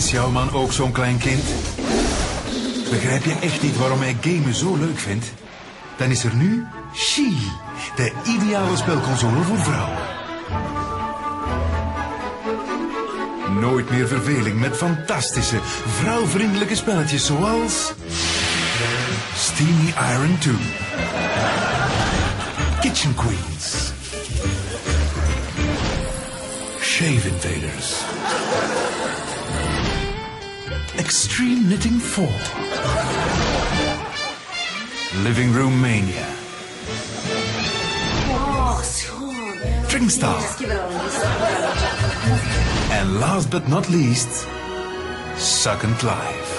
Is jouw man ook zo'n klein kind? Begrijp je echt niet waarom hij gamen zo leuk vindt? Dan is er nu She, de ideale spelconsole voor vrouwen. Nooit meer verveling met fantastische, vrouwvriendelijke spelletjes zoals... Steamy Iron 2. Kitchen Queens. Shave Invaders. Extreme Knitting 4. Living Room Mania. Oh, schoon. Tringstar. And last but not least, Second Life.